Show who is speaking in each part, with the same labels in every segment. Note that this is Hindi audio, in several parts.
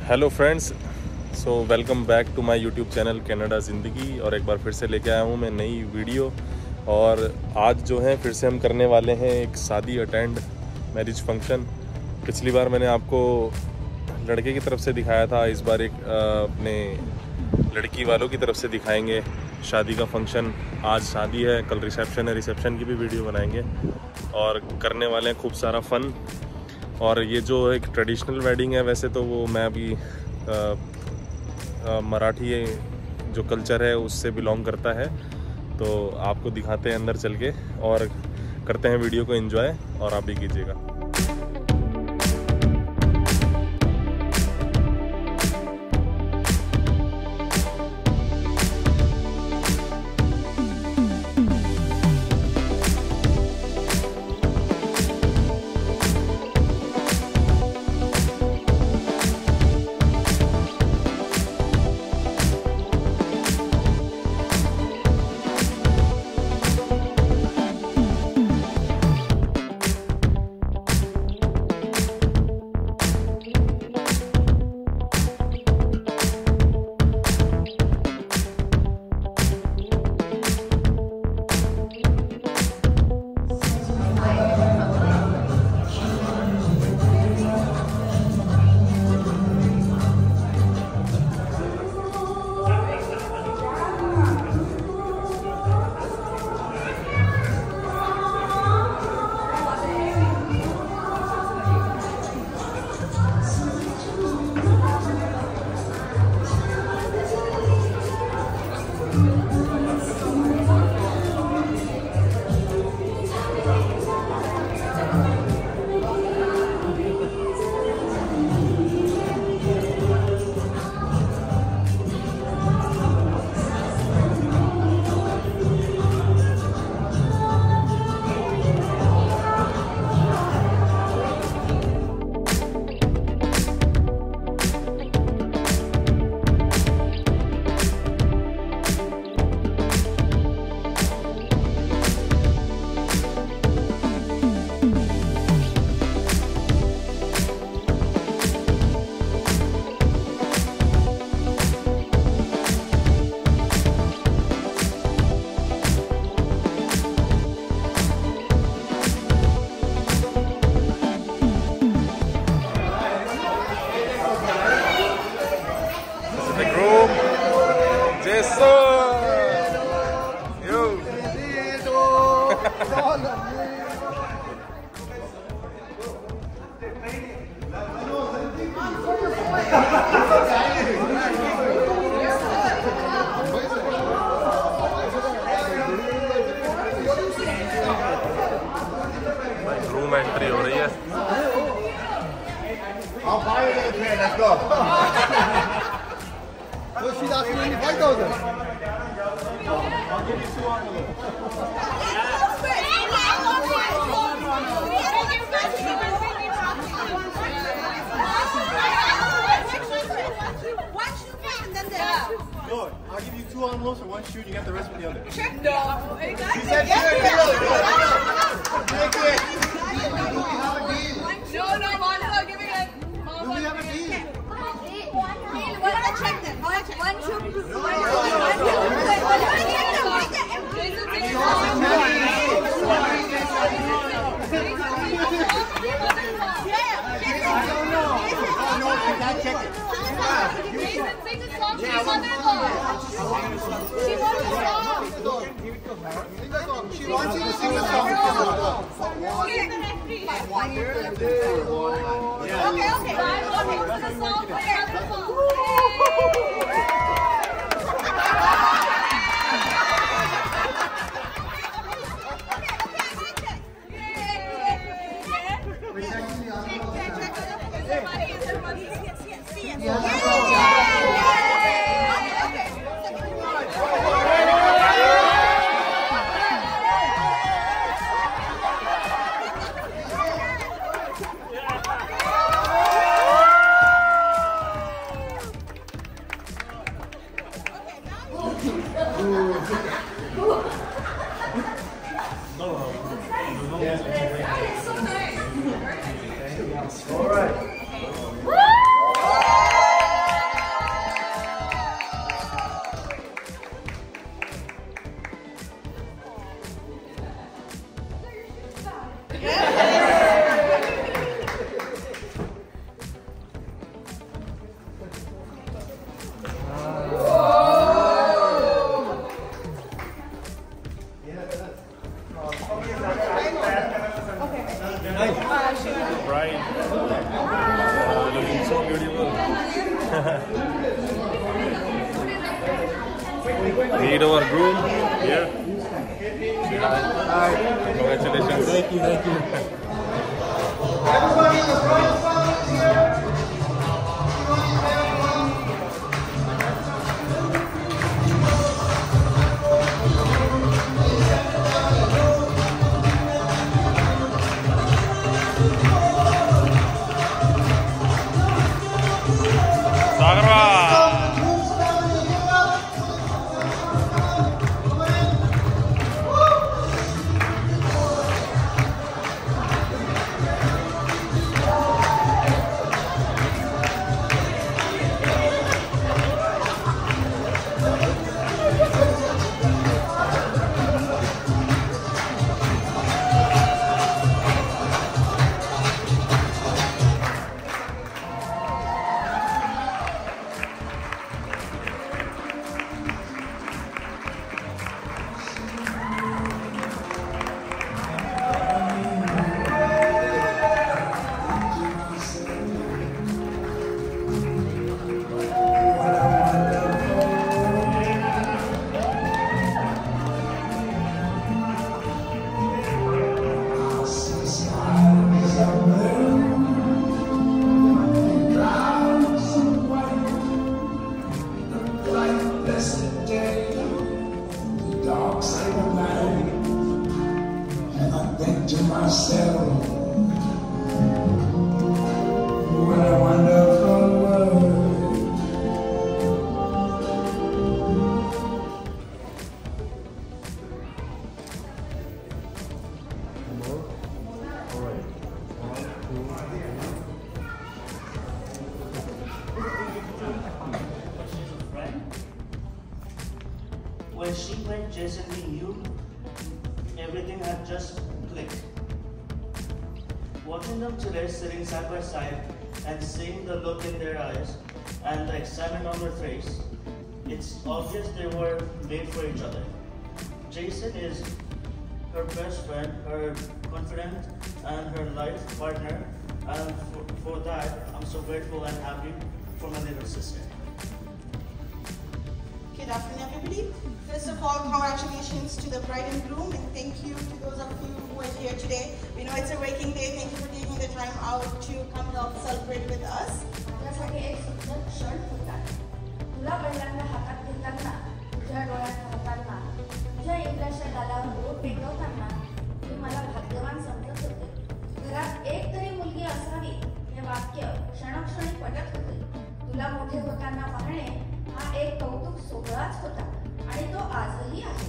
Speaker 1: Hello friends, so welcome back to my YouTube channel Canada ज़िंदगी। और एक बार फिर से लेके आया हूँ मैं नई वीडियो। और आज जो है फिर से हम करने वाले हैं एक शादी अटेंड, मैरिज फंक्शन। पिछली बार मैंने आपको लड़के की तरफ से दिखाया था, इस बार एक अपने लड़की वालों की तरफ से दिखाएंगे शादी का फंक्शन। आज शादी है, कल रिसेप्शन है, रिसेप्शन की भी वीडियो बनाएंगे और करने वाले हैं खूब सारा फ़न। और ये जो एक ट्रेडिशनल वेडिंग है, वैसे तो वो मैं अभी मराठी जो कल्चर है उससे बिलोंग करता है, तो आपको दिखाते हैं अंदर चल के और करते हैं वीडियो को एंजॉय, और आप भी कीजिएगा। ग्रूम एंट्री हो रही है।
Speaker 2: Let's go. So she's asking me 5,000. I'll give you 200. Good. I'll give you 2 envelopes for one shoot. You get the rest for the other.
Speaker 3: Sure. No.
Speaker 2: She said she didn't take it.
Speaker 3: No, Mom's not giving it.
Speaker 2: Do we have a deal?
Speaker 3: Check them. One shoot.
Speaker 2: I don't know. Oh no, she can't check it. She wants you to sing the song.
Speaker 3: All right.
Speaker 1: beautiful. Meet our groom here. Say hi.
Speaker 2: Hi.
Speaker 1: Congratulations.
Speaker 2: Thank you.
Speaker 4: When she met Jason, we knew everything had just clicked. Watching them today sitting side by side and seeing the look in their eyes and the excitement on their face, it's obvious they were made for each other. Jason is her best friend, her confidant, and her life partner, and for that, I'm so grateful and happy for my little sister.
Speaker 5: Good afternoon, everybody. First of all, congratulations to the bride and groom, and thank you to those of you who are here today. We know it's a working day. Thank you for taking the time out to come help celebrate with us.
Speaker 6: माझ्यासाठी एक सुंदर क्षण होता. तुला पहिल्यांदा हातात घेताना, तुझ्या डोळ्यात पाहताना, तुझ्या इंद्राच्या गालावर बोट टेकवताना तू मला भाग्यवान समजत होते. घरात एक तरी मुलगी असावी हे वाक्य क्षणोक्षणी पटत होते. तुला मोठे होताना पाहणे हा एक कौतुक सोहळाच होता आणि तो आजही आहे.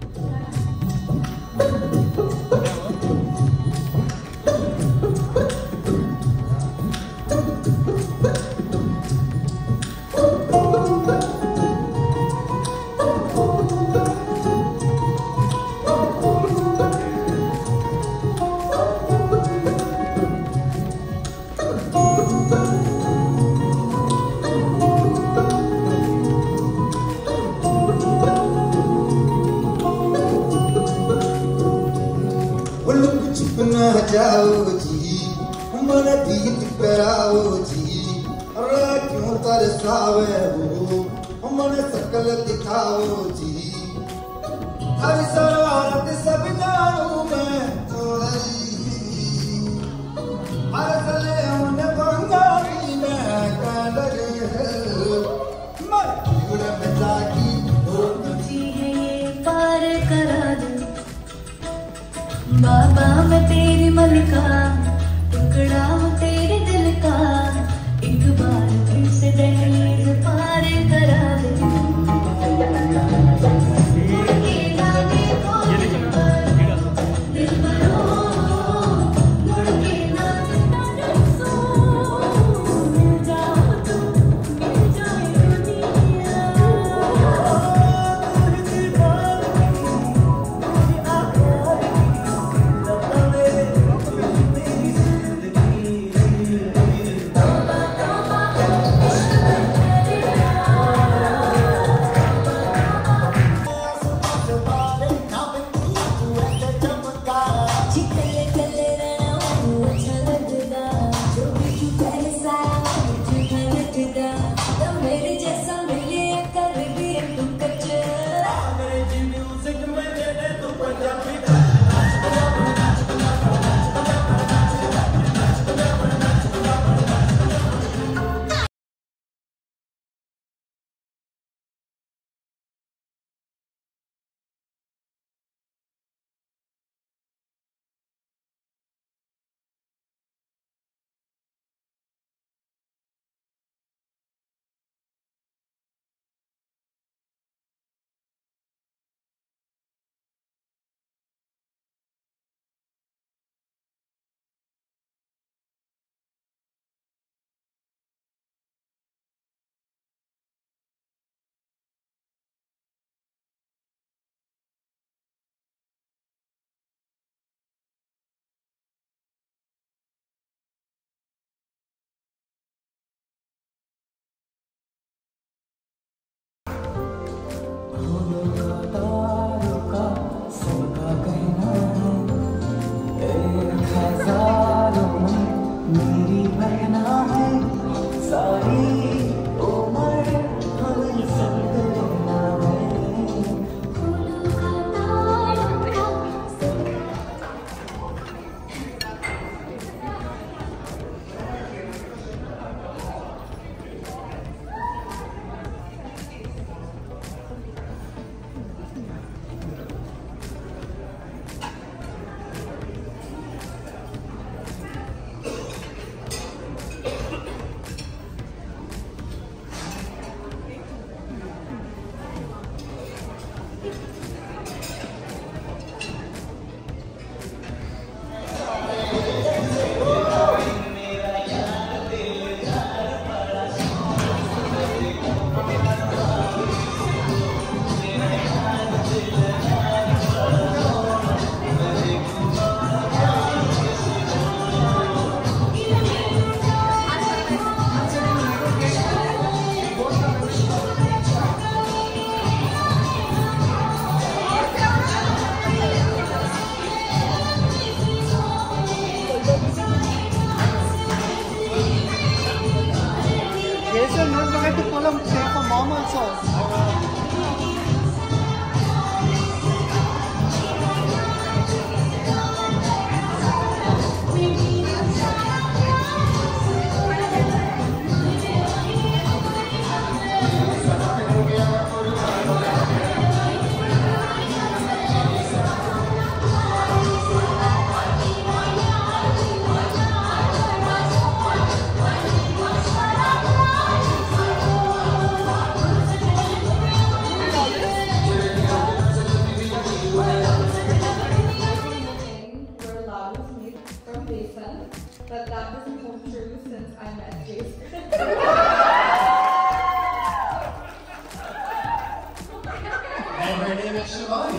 Speaker 7: जाओ जी मन गीत कराओ जी क्यों तरसावे हो मन सकल दिखाओ जी हर शरारत सब जानू मैं हर सले उन बंगाली में लगे मर पूरे बचा की जी है ये पार करा दे बाबा मैं तेरी मलिका टुकड़ा हूँ तेरे दिल का एक बार फिर से दहलीज पार करा दे मुड़ के ना देखो दिल भरो
Speaker 2: Sir, don't forget to pull a chair for mom also.
Speaker 3: But that doesn't hold true since I met Jason.
Speaker 2: And her name is Shivani.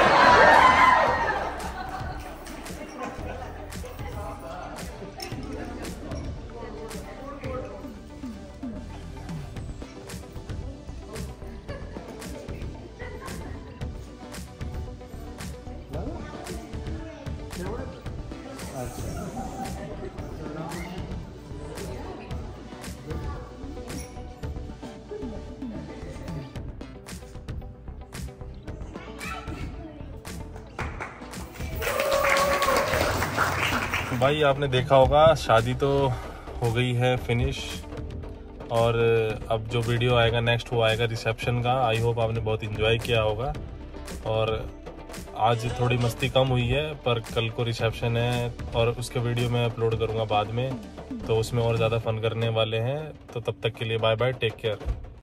Speaker 1: भाई आपने देखा होगा शादी तो हो गई है फिनिश, और अब जो वीडियो आएगा नेक्स्ट वो आएगा रिसेप्शन का। आई होप आपने बहुत इंजॉय किया होगा। और आज थोड़ी मस्ती कम हुई है, पर कल को रिसेप्शन है और उसके वीडियो मैं अपलोड करूँगा बाद में, तो उसमें और ज़्यादा फन करने वाले हैं। तो तब तक के लिए बाय बाय, टेक केयर।